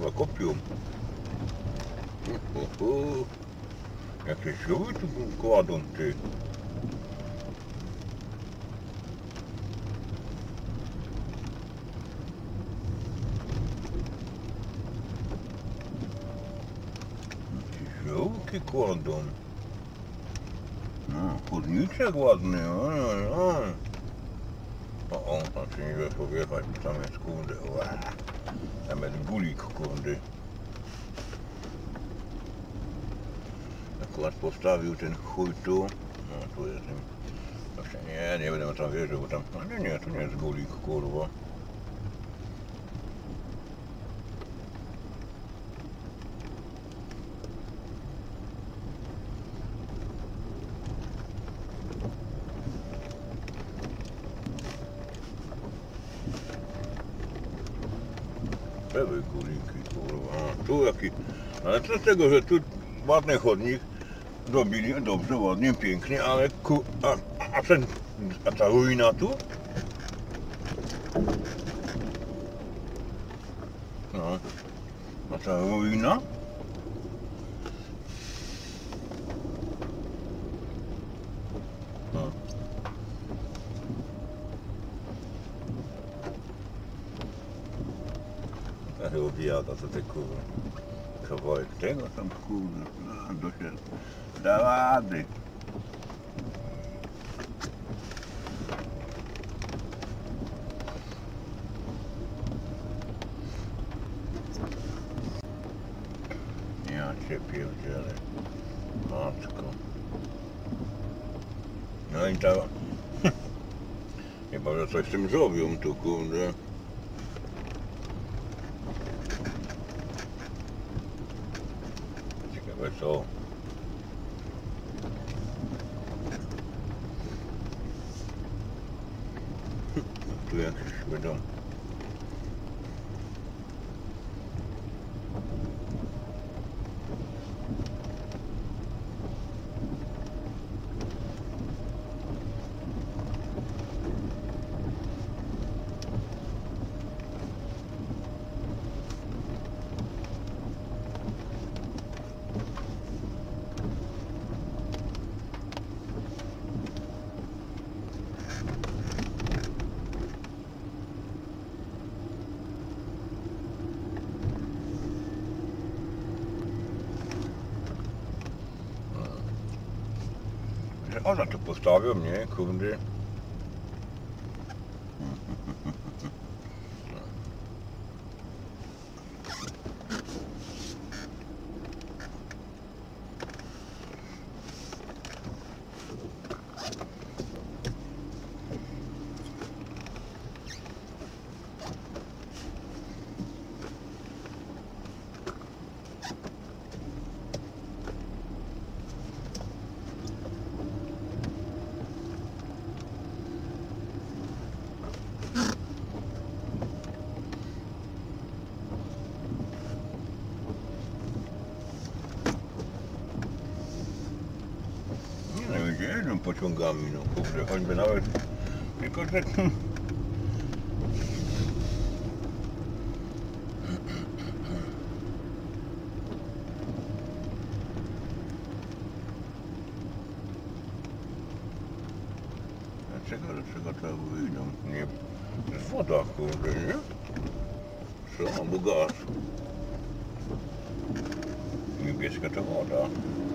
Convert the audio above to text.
zakopią. Jakie siły tu kładą, ty. Jakie kładą. No, chodniczek ładny, o, tam się nie da powjechać, tam jest kurde, tam jest gulik, kurde. Akurat postawił ten chuj tu, no tu jest, właśnie nie będę tam wierzył, bo tam, no nie, to nie jest gulik, kurwa. Były guliki, kurwa, tu jaki, ale co z tego, że tu ładny chodnik zrobili, dobrze, ładnie, pięknie, ale a ta ruina tu? No, a ta ruina? No. Ale obiada to te kurwa. Kawałek tego tam kurde, do się da rady. Ja cię pierdzielę. Matko. No i ta... Chyba, że coś z tym zrobią tu kurde. Ciekawe co. Tu jakieś będą. Ona tu postawią, nie? Kurde. Jeżdżą pociągami, no kurde, choćby nawet, tylko że... Dlaczego to wyjdą? Nie, to jest woda, kurde, nie? Co, bo gaz. Niebieska to woda.